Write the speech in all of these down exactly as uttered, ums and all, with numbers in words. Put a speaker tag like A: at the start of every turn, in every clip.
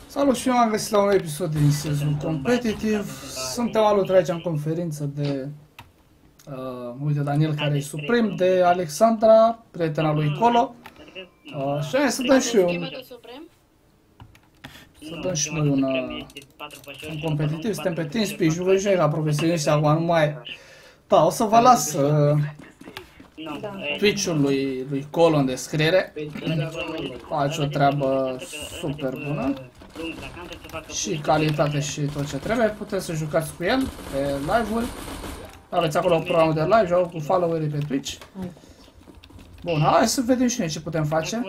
A: Salut și eu am găsit la un episod din sezon competitiv. Suntem alături aici în conferință de uh, uite Daniel care e suprem, de Alexandra, prietena lui Colo. Uh, și hai să dăm și eu Să dăm și noi un, uh, un competitiv, suntem pe TeamSpeak, jucăm și noi ca profesioniști acum, nu mai... Da, o să vă las uh, Twitch-ul lui, lui Colo în descriere. Face o treabă super bună și calitate și tot ce trebuie. Puteți să jucați cu el pe live-uri. Aveți acolo un program de live, joc cu followerii pe Twitch. Bun, hai să vedem și noi ce putem face.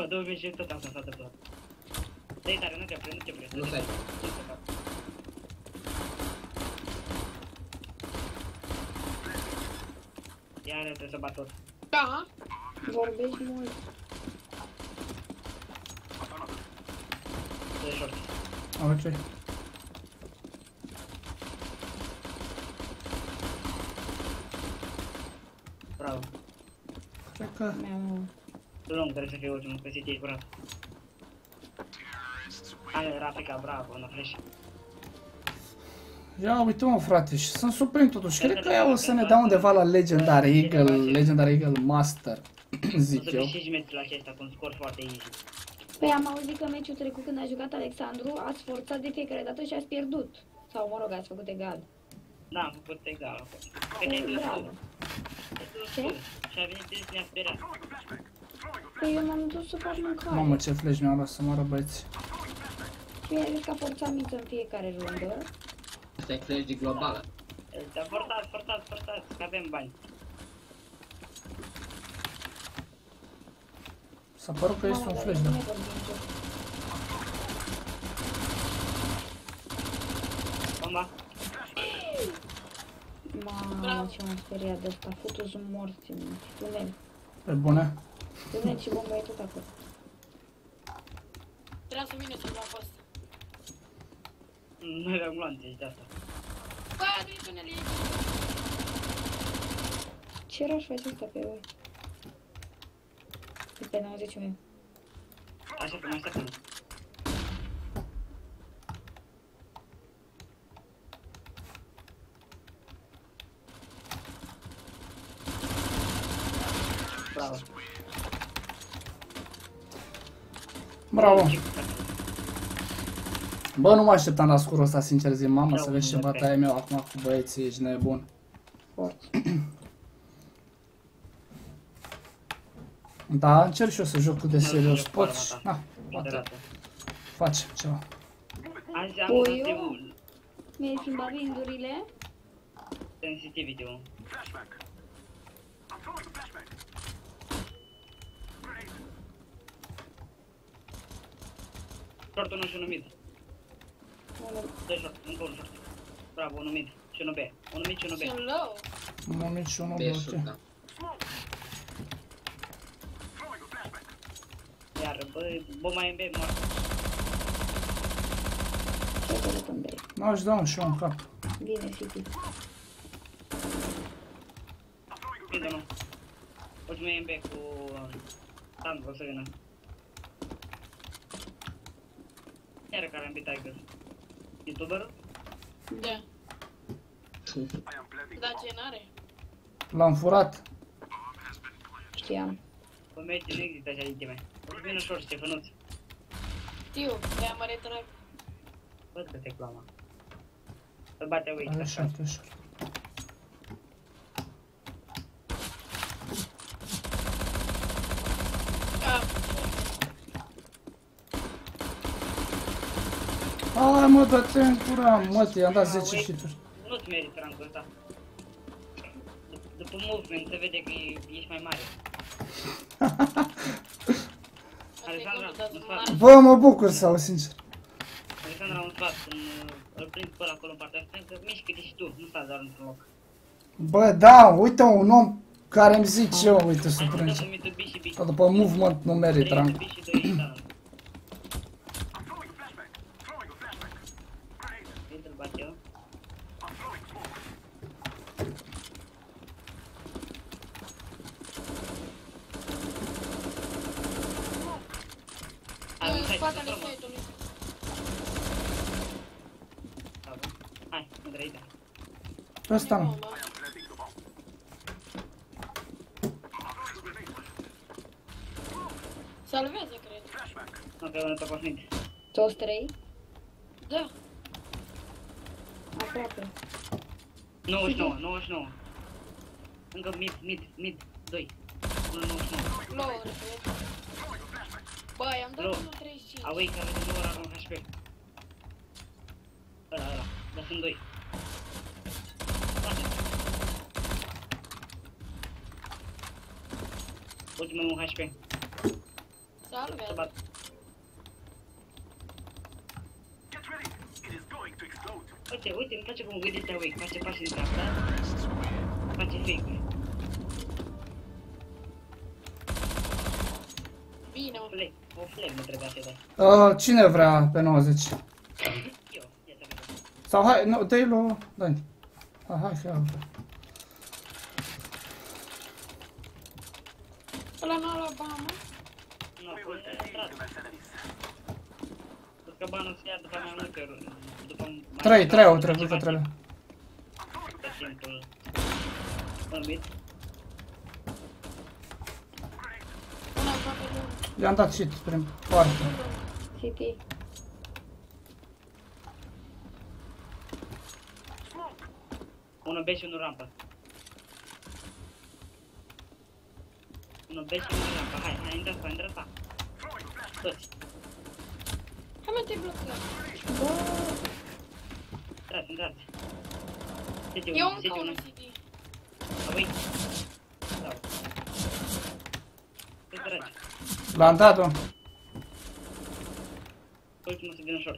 B: Iar trebuie să bat tot.
C: Da, vorbești mult.
B: De short.
A: Ok.
B: Bravo.
A: Cred că...
B: Lung trebuie să fie ultimul, pe City, bravo. Ale, Rafika, bravo, la flash.
A: Ia uite mă frate, și sunt surprins totuși, cred că ea o să ne dea undeva la Legendary Eagle, Legendary Eagle Master, zic eu.
B: O să câștigi meciul acesta cu un scor foarte easy.
C: Păi am auzit că meciul trecut când a jucat Alexandru, ați forțat de fiecare dată și ați pierdut. Sau mă rog, ați făcut egal.
B: Da, am făcut egal acolo. Că ne-ai dus tu.
C: Ce?
B: Și a venit să ne-a speriat.
C: Păi eu m-am dus să fac mâncare.
A: Mamă, ce flash mi-au luat să moară băieți.
C: Și mi-a zis că a forțat miță în fiecare rundă.
D: Asta e flash de globală.
B: Dar forțați, forțați, forțați, că avem bani.
A: S-a părut că este un flash, da.
B: Bomba.
C: Mamă, ce m-am speriat de asta. Futu-s morți în tunel.
A: Pe bune.
C: Tunel și bomba e tot acolo.
E: Trebuia să vină să-l fac asta.
B: Noi le-am luat de asta.
E: Bă, adu-i tunelii!
C: Ce rău face asta pe voi? E pe nouăzeci meu.
B: Așa că mai așteaptă-mă. Bravo.
A: Bravo. Bă, nu mă așteptam la scurul ăsta, sincer zi, mamă, să vezi ce bătaie meu acum cu băieții, ești nebun.
C: Forță.
A: Da, încerc și eu să joc cât de serios poți. Na, poate facem ceva.
B: Azi am
C: Păi
B: dat
C: eu? Mi-ai schimbat vindurile?
B: sensitivity-ul. Short unu și unu mid. Dă short, încă unul short. Bravo, unu mid și unu B. unu mid și unu B.
E: Sunt low.
A: Mă mici și unul
D: Beșul,
A: bloche.
D: da.
B: Iar, bă, bomba e în B, moartă.
C: Ce te în bei?
A: N-aș da un și eu în cap.
C: Bine, City.
B: Prinde nu. Ultimul e în B cu... Sandro, o să vină. Iară care am bit Tiger. YouTuberul?
E: Da. Da, ce n-are?
A: L-am furat.
C: Știam.
B: Bă, mergi, nu există așa intime. O să vină short, Ștefănuț.
E: Știu, de-aia mă retrag.
B: Văd că te clama. Să bate away,
A: Are
B: așa.
A: șapte short. Hai mă, dă-te în cura, mă, i-am dat zece hituri.
B: Nu-ți merită rankul ăsta. După movement se vede că ești mai mare. Alexandra, un sfat.
A: Bă, mă bucur să au, sincer.
B: Alexandra, un sfat. Când îl prind pe ăla acolo în partea stângă, mișcă-te și tu, nu stați doar într-un loc.
A: Bă, da, uite un om care îmi zice eu, uite, să
B: Hai să
A: prânge.
B: dăm Mitsubishi și B.
A: Dar după movement nu merit
B: trei
A: rank.
B: Mitsubishi și doi talent. Intră-l bat eu.
E: În spatele fetului.
B: Hai, intră aici.
A: Pe ăsta nu.
E: Salvează, cred.
B: Nu, că e unul pe cosmit.
C: Toți trei?
E: Da.
C: Aproape.
B: nouăzeci și nouă, nouăzeci și nouă. Încă mid, mid, mid, doi. unu nouăzeci și nouă.
E: Lower, cred. Băi, am dat
B: Low.
E: unu treizeci și cinci.
B: Away, care de două ori acum H P. Ăla, ăla. Dar sunt doi. Bate. Ultimul un H P. Să
E: Salvează.
B: bat. Uite, uite, îmi place cum gândește Awake. Face pași în dreapta. Face fake-uri.
E: Bine, mă.
B: Flag. O flag nu trebuia să dai.
A: Uh, cine vrea pe nouăzeci?
B: Eu, ia să vedem.
A: Sau hai, nu, dă-i lui Dani. Hai, hai, că eu vreau.
E: Ăla n-a luat bani, mă.
B: Nu, a fost intrat. Cred că banul se ia după mai multe ori. După mai
A: Trei,
B: multe
A: trei au
B: ori,
A: trecut
B: ceva
A: că trebuie.
B: Pe simplu. Un bit.
E: Una aproape lung.
A: I-am dat shit prin poartă.
C: City.
B: Unul B și unul rampă. Unul B și unul rampă. Hai, hai, intră asta, intră asta. Toți.
E: Hai, mă, te blocăm.
B: Intrați, intrați. Sete
E: Eu
B: unul,
E: încă
B: sete
E: unul
B: unul.
E: C D.
B: Away. Dau. Te tragi.
A: L-am dat-o.
B: Ultimul să vină short.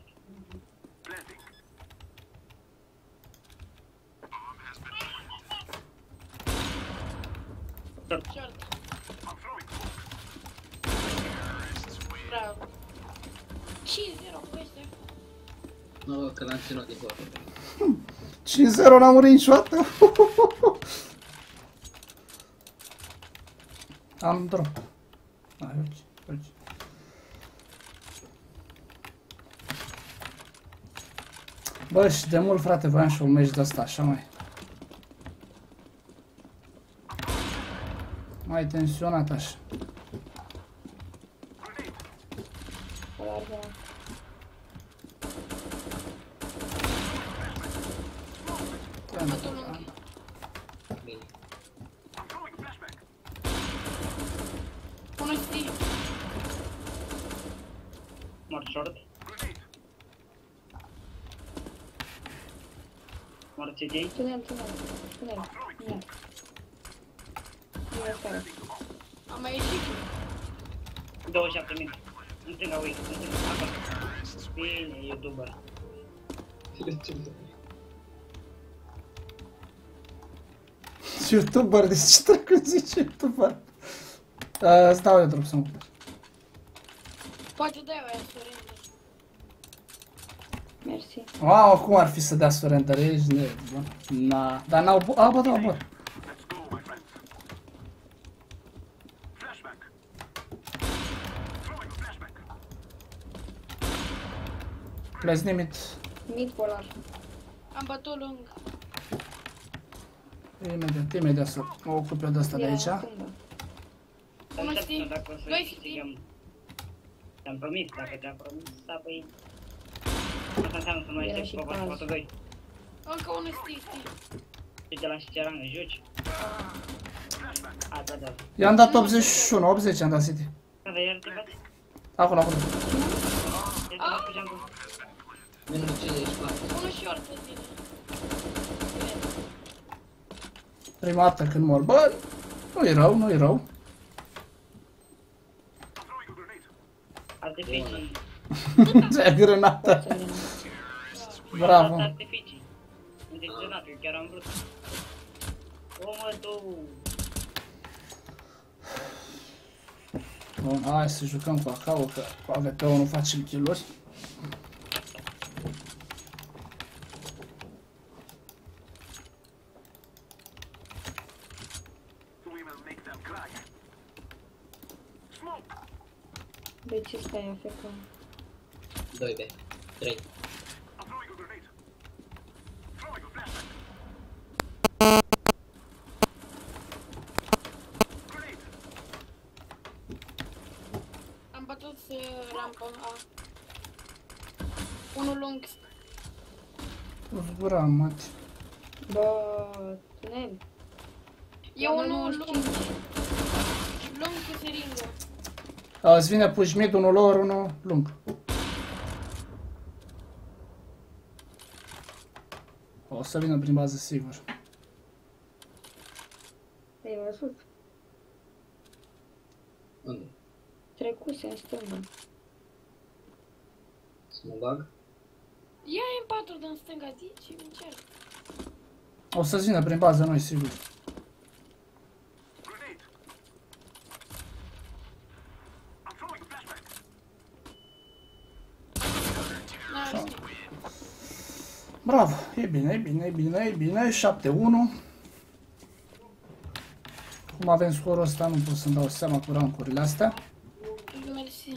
B: Short.
E: Short. Bravo. cinci zero, peste.
D: Nu, că l-am ținut de acolo.
A: cinci zero n-am murit niciodată. Am drop. Hai, urci, urci. Bă, și de mult, frate, voiam și un meci de ăsta, așa mai. Mai tensionat așa.
C: Largă.
E: Bătul lung.
D: Bine.
E: Unul C D.
B: Mort short. Mort C D.
C: Tunel, tunel. Tunel. Nu. Nu e stare.
E: Am mai ieșit.
B: douăzeci și șapte mii. În stânga, Awake, în stânga, acolo. Bine, YouTuber.
A: YouTuber, de ce trebuie zice YouTuber? Uh, îți dau eu drop să mă ocup.
E: Poate dai aia surrender.
C: Mersi.
A: Wow, cum ar fi să dea surrender? Ești nebun. Na, dar n-au bu- a, bă, da, bă. Let's name it.
C: Mid polar.
E: Am bătut lung.
A: Imediat, imediat să mă ocup eu de asta de
C: Era
A: aici.
C: în stânga.
E: Unul
B: Aștept
E: știi?
B: dacă o să
E: Doi știi?
B: câștigăm. Te-am promis, dacă te-am promis, da, păi... Asta înseamnă să nu mai
C: Era
B: știi
C: și
B: cu
C: caz.
B: patru doi.
E: Încă unul știi, știi.
B: Și te lași ce rangă, joci? A, da, da.
A: I-am dat optzeci și unu, optzeci am dat City.
B: Da, dar iar te bați?
A: Acolo, acolo.
B: Iar te bați cu geamul.
D: Minus cincizeci și patru.
E: Unul short pe tine.
A: Prima dată când mor. Bă, nu-i rău, nu-i rău.
B: Artificii.
A: Ce grenată. Bravo.
B: Artificii. Intenționat, eu chiar am vrut. O, mă, tu...
A: Bun, hai să jucăm cu acau, că cu A V P-ul nu facem kill-uri.
C: De ce stai A F K?
D: doi B. trei.
E: lung.
A: Zburam, mati.
C: Bă, tunel.
E: E
C: Doamne,
E: unul
C: nouăzeci și
E: lung.
C: cinci.
E: Lung cu seringă.
A: Îți vine push mid, unul lower, unul lung. O să vină prin bază, sigur.
C: Ai văzut?
D: Unde?
C: Trecuse în stânga.
D: Să mă bag?
E: Ia M patru din stânga, zi și încerc.
A: O să-ți vină prin bază noi, sigur.
E: N-am știu.
A: Bravo, e bine, e bine, e bine, e bine, șapte unu. Cum avem scorul ăsta, nu pot să-mi dau seama cu rancurile astea.
E: Mersi.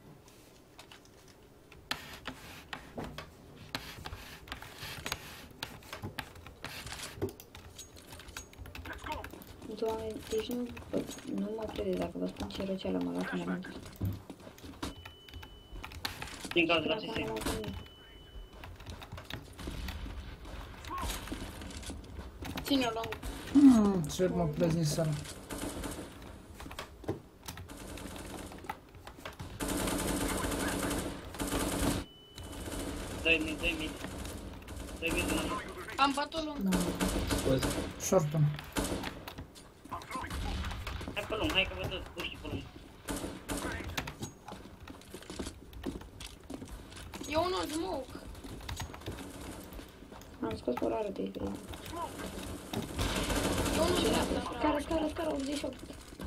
C: Doamne, deci nu, nu mă crede dacă vă spun ce răceală m-a luat în momentul ăsta.
B: Din cauza la
C: Acum
B: C S.
C: n-am auzit.
E: Ține-o lung.
A: Hmm, ce mă plezi seara.
B: Doi mid, doi mid. Doi mid, unul.
E: Am bătut lung.
D: Scuze.
A: Short-ul.
B: Hai pe lung, hai că vă tot puși pe lung.
E: E unul smoke.
C: Am scos o rară de idee.
E: E unul dreapta.
C: Scară, scară, scară, optzeci și opt.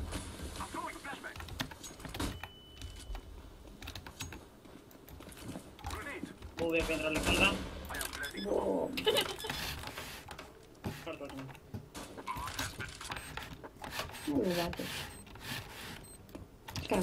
B: O V pentru Alexandra.
C: Bom.
B: Foarte bine.
C: Nu le bate. Scară.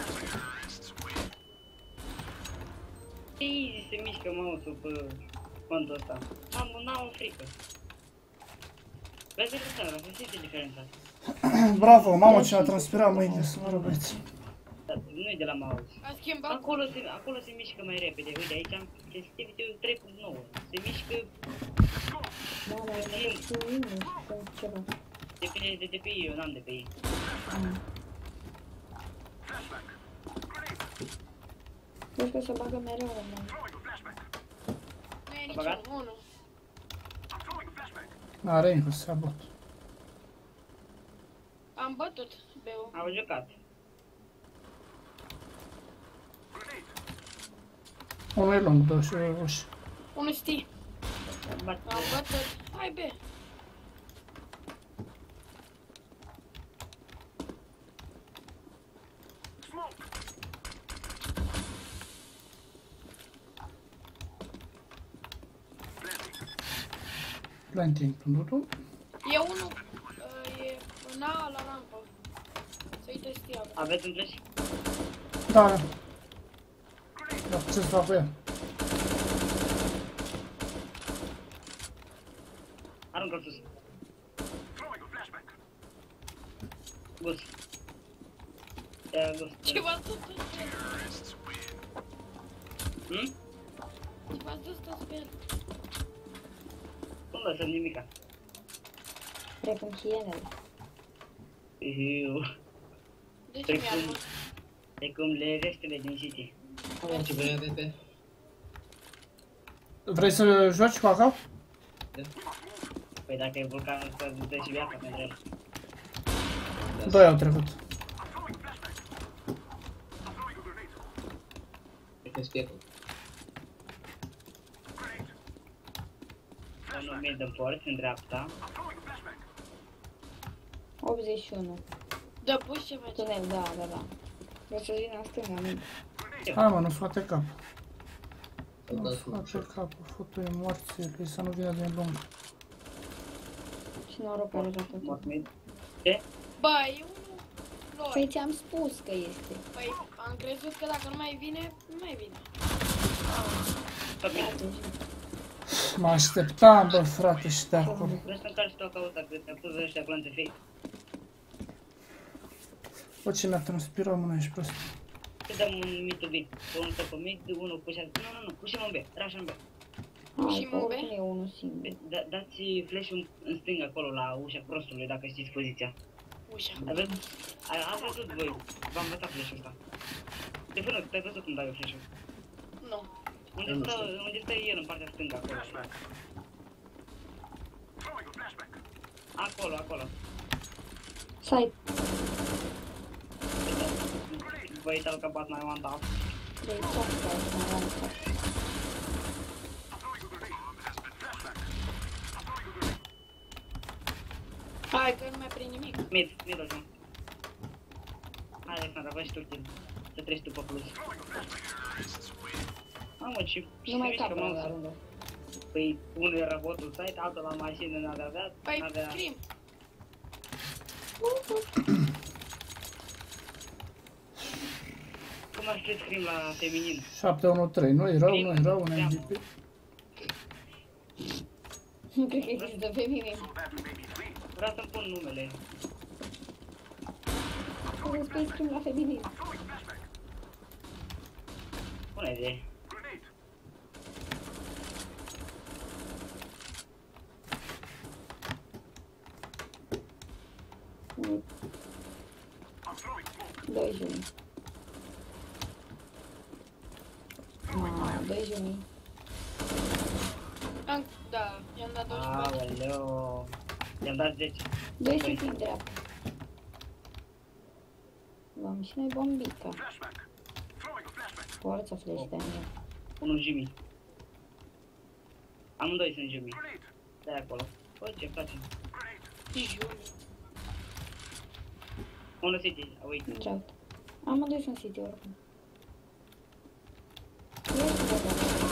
B: Easy se mișcă mouse-ul pe contul ăsta. Am, n-am o frică. Vezi, Alexandra, să simte diferența.
A: Bravo, mamă, ce a transpirat mâine, să mă rog, băieți.
B: Dar nu-i de la mouse.
E: A schimbat.
B: Acolo se, acolo se mișcă mai repede. Uite, aici am sensitivity trei punct nouă. Se mișcă,
C: Mama, e mai cu mine sau ceva.
B: depinde de D P I, eu n-am D P I.
C: Vezi că se bagă mereu la mine.
E: Nu e
B: băgat?
E: niciun. Unul.
A: N-are încă, se abot.
E: Am bătut B-ul.
B: Au jucat.
A: Unul e lung, dă și uși.
E: Unul știi.
B: Bat,
E: Am bătut. Hai B.
A: Planting, tu.
E: E unul. uh, E în A la rampă. Să-i testi apă.
B: aveți un flash?
A: Da, da. Da, ce să fac cu el?
B: Aruncă-l sus. Gus. Ia, Gus.
E: Ce v-ați dus pe el?
B: Hmm?
E: Ce v-ați dus pe el?
B: Nu lăsăm nimica.
C: Precum hienele.
B: Iu.
E: De ce
B: Păi
E: mi-a
B: cum? E cum le restele din City.
D: Ce vrei A V P?
A: Vrei să joci cu Acau?
B: Păi dacă e vulcanul ăsta, îți dă și viața pentru el.
A: Doi au trecut.
D: Cred că-s piecul.
B: Unul mid în porți, în dreapta.
C: optzeci și unu.
E: Dă puși ce face?
C: Tunel, da, da, da. Vreau să vin în stânga, nu.
A: Hai mă, nu scoate cap.
D: Să
A: Nu
D: dați cu
A: scoate capul, fătui morții, că să nu vină din lung.
C: Și noroc are la tot.
B: Mort mid. Ce?
E: Bă, e unul. Lol.
C: Păi ți-am spus că este.
E: Păi am crezut că dacă nu mai vine, nu mai vine.
B: Tot mid.
C: Atunci,
A: Mă așteptam, bă, frate, și de acolo.
B: Vreau să încarci tu acolo, că te-a pus ăștia acolo între fei.
A: Bă, ce mi-a transpirat mâna, ești prost.
B: să dăm un mid to B. Unul stă pe mid, unul pușează. Nu, nu, nu, pușim în B, rush în B.
C: Hai, că oricum e unul singur.
B: Da, dați flash-ul în stânga acolo, la ușa prostului, dacă știți poziția.
E: Ușa.
B: Aveți, a- ați văzut voi, v-am învățat flash-ul ăsta. Stefano, te-ai văzut cum dai flash-ul?
E: Nu.
B: Unde
D: Eu nu
B: stă,
D: știu.
B: unde stă el în partea stângă, acolo? Acolo, acolo.
C: Side.
B: Băi, tell că bat mai one tap.
C: De exact, mai am side.
E: Hai că nu mai prind nimic.
B: Mid, mid o jumătate. Hai, Alexandra, vă și tu kill. Să treci tu pe plus. Mamă, ce...
C: Nu mai
B: ce
C: cap
B: mișcă,
C: la
B: mă.
C: rândă.
B: Păi, unul era botul site, altul la mașină, n-avea avea,
E: Păi,
B: n-avea...
E: scrim.
B: Cum ar fi scrim la feminin?
A: șapte unu trei, nu-i rău, nu-i rău, un M V P.
C: Nu cred că există feminin.
B: Vreau să-mi pun numele.
C: O să spui schimb la feminin.
B: Bună idee.
C: Doi juni. Ah, doi juni.
E: Am, da, i-am dat douăzeci și patru.
B: Aoleo. I-am dat zece.
C: Doi și prin dreapta. Luăm și noi bombica. Forță flash de mine.
B: Unul Jimmy. Amândoi sunt Jimmy. Stai acolo. Băi, ce face?
E: Juni.
B: Unul City, uite.
C: În dreapta. Amândoi sunt city oricum. Ia și bă,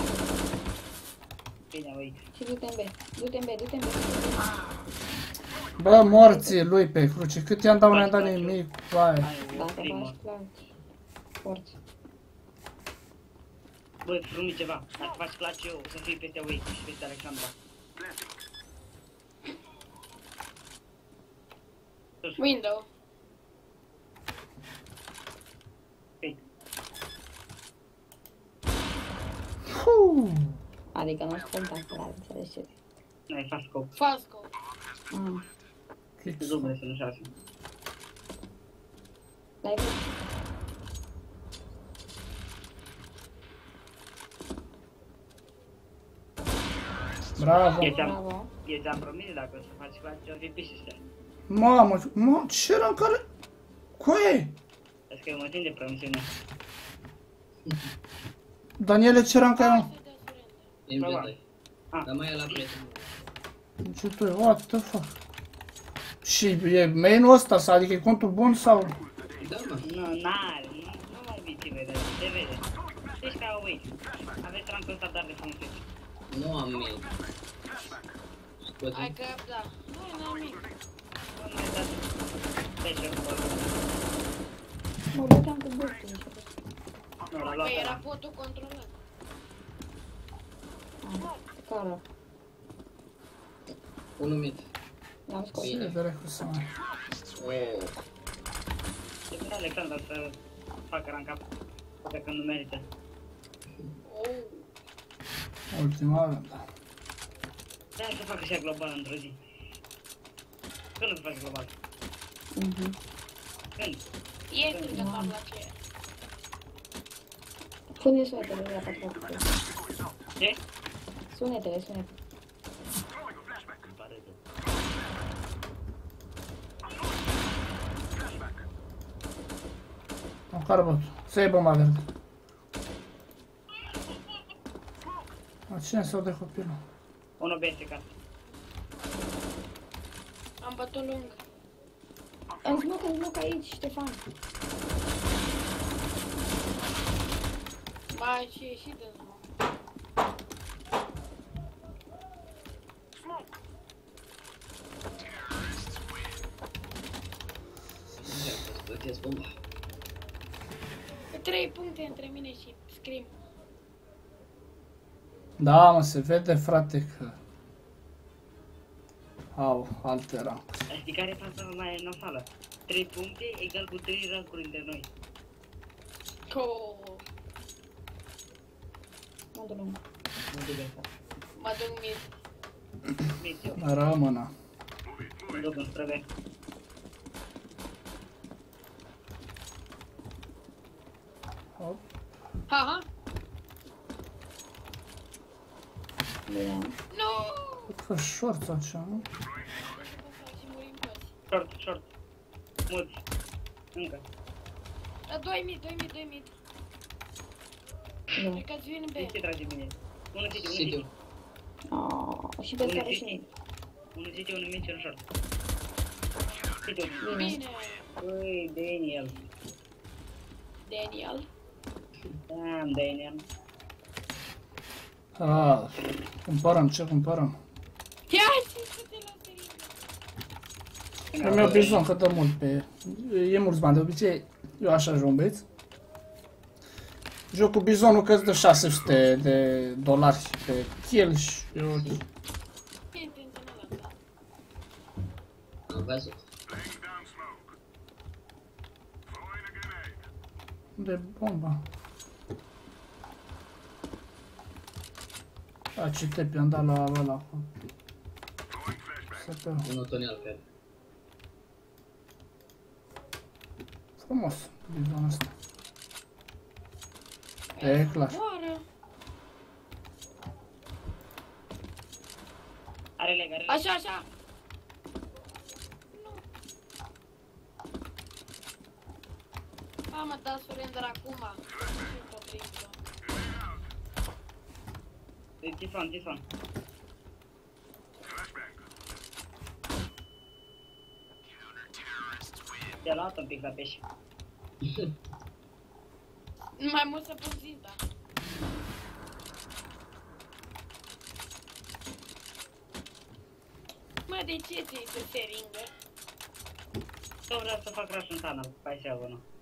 B: Bine, uite.
C: și du-te în B. Du-te în B, du-te în B.
A: Bă, morții lui pe cruce, cât i-am dat, n-am dat nimic, vai.
B: Hai, o
C: Dacă
B: primă.
C: faci clutch. Forță.
B: Bă, frumii ceva. Dacă faci clutch eu, o să fii peste Wake și peste Alexandra. Sus,
E: Window.
B: fake.
A: Fuuu.
C: Adică nu spun acolo, înțelegi ce?
B: N-ai fast scope.
E: Fast go.
C: Mm.
B: Zumele să nu șase.
C: Dai bine.
A: Bravo.
B: Eu ți-am,
C: Bravo.
B: eu ți-am promis dacă o să faci clutch, o fi pișiște.
A: Mamă, mă, ce era în care... Coe?
B: Vezi că eu mă țin de promisiune.
A: Daniele, ce era în care...
E: Hai să dea surrender.
D: E în
B: Bravo.
D: B doi.
B: Ah.
D: Dar mai e la prieten.
A: Ce tu, what the fuck? Și e main-ul ăsta, sau adică e contul bun sau...
D: Da, mă.
B: Nu, n-are, nu, nu mai vii, ce vede, se vede. Ești ca Wake. Aveți rankul ăsta doar de frumusețe.
D: Nu am mail. Scoate.
E: Hai că, da. Nu, n-am nimic.
B: Nu mai dați. Deci, eu nu pot.
C: Mă băteam cu burtul.
B: Nu, l-a luat
E: Păi era
B: ăla.
E: potul controlat.
C: Cara.
D: Unul mid.
C: L-am scos.
A: Ce dracu să mai...
D: Oh.
B: Ce vrea Alexandra să facă rank up. Poate că nu merită.
E: Oh.
A: Ultima rândă.
B: Da, să facă și ea global într-o zi. Când o să faci global?
C: Mhm.
B: Când?
E: Ieftin că fac la ce.
C: Pune sunetele la patru.
B: Ce?
C: Sunetele, sunetele.
B: Îmi pare rău.
A: Am carbot. Să iei bomba verde. A, cine s-o de copilul?
B: Unul B S K.
E: Am bătut lung.
C: În smoke, în smoke aici, Ștefan.
E: Ba, și ieșit de zbun.
D: Scoateți bomba.
E: Trei puncte între mine și Scream.
A: Da, mă, se vede, frate, că... Au, alte rancuri.
B: Știi care e fața mai nasală? trei puncte egal cu trei rankuri între noi.
E: Co.
C: Mă duc lung.
B: Nu te găsa.
E: Mă duc mid.
B: Mid eu.
A: Rămână.
B: Mă duc înspre B.
A: Hop.
E: Ha, ha.
C: Bine.
E: Nu!
A: Cred că short sau ceva, nu?
E: Și murim toți.
B: Short, short. Mulți. Încă.
E: Da, doi mid, doi mid, doi mid.
C: Nu.
E: Cred că-ți vin B.
B: Ce trage mine? Unul city, unul
D: City.
B: city.
C: Aaaa, și pe
B: Unul
C: care și
B: city.
C: mine.
B: Unul city, unul mid și unul short. City.
E: Bine.
B: Ui, Daniel.
E: Daniel.
B: Damn, Daniel.
A: Ah, cumpărăm, ce cumpărăm?
E: Ia și să te la serie.
A: Eu mi-au bizon că dă mult pe... E mulți bani, de obicei eu așa joc, băieți. Joc cu bizonul că îți dă șase sute de dolari pe kill și eu...
E: Inte, în ăla.
D: Am văzut.
A: De bomba. A, ce tepi am dat la ăla acolo. Să
D: Unul tonial, cred.
A: frumos, bizonul ăsta. E clar.
E: Moară.
B: Are leg, are leg.
E: Așa, așa. Nu. A, mă, da surrender acum.
B: Tifan, Tifan. Te-a luat un pic la pești.
E: Mai mult să pun zinta. Mă, de ce ți-ai să seringă?
B: Eu vreau să fac rush în tunnel, hai să iau unul.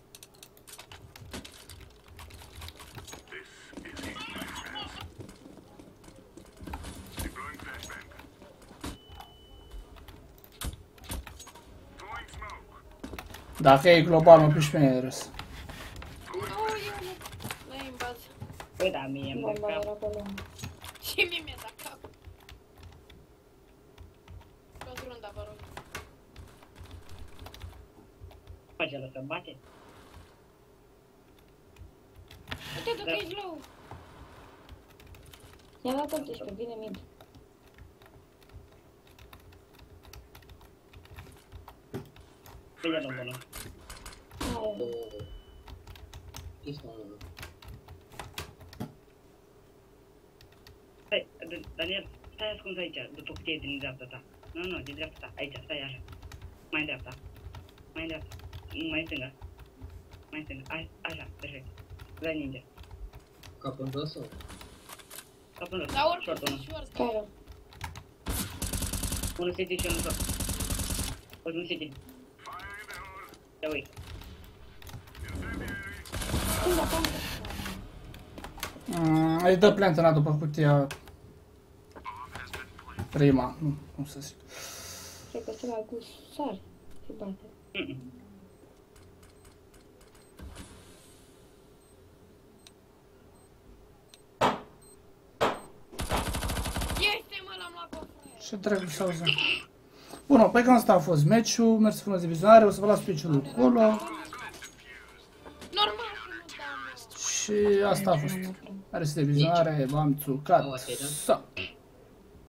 A: Dacă e global, mă piși pe mine de râs.
E: Nu, eu nu. Nu-i în bază.
B: Păi da, mie îmi dă
C: Bomba
B: cap.
C: era pe lung.
E: Și mie mi-a dat cap. Luați runda, vă rog.
B: Face ăla să bate?
E: Uite-te că ești low.
C: I-am dat optsprezece, vine mid.
B: Păi ia lângă ăla.
C: Aia.
D: Oh. Ești unul.
B: Stai, D- Daniel, stai ascuns aici, după cutie din dreapta ta. Nu, nu, din dreapta ta, aici, stai așa. Mai în dreapta. Mai în dreapta. Mai în stânga. Mai în stânga, A- așa, perfect. Dai ninja.
D: Cap în jos sau?
B: Capul ăla,
E: Dar oricum
B: short unul.
E: sunt short.
C: Care?
B: Unul city și unul short. Unul city. Ia ui.
C: Stânga, stânga.
A: Mm, îi dă plantena după cutia... Prima, nu, cum să zic.
C: Cred că se va cu sar. Se bate.
B: Mm-mm.
E: Este, mă, l-am luat pe fraier.
A: Ce dracu să auzim. Bun, păi cam asta a fost meciul, mersi frumos de vizionare, o să vă las speech-ul acolo
E: Normal că nu dau, mă.
A: și asta a fost. Mersi de vizionare, v-am țucat.
D: Ok, da.
A: Sau.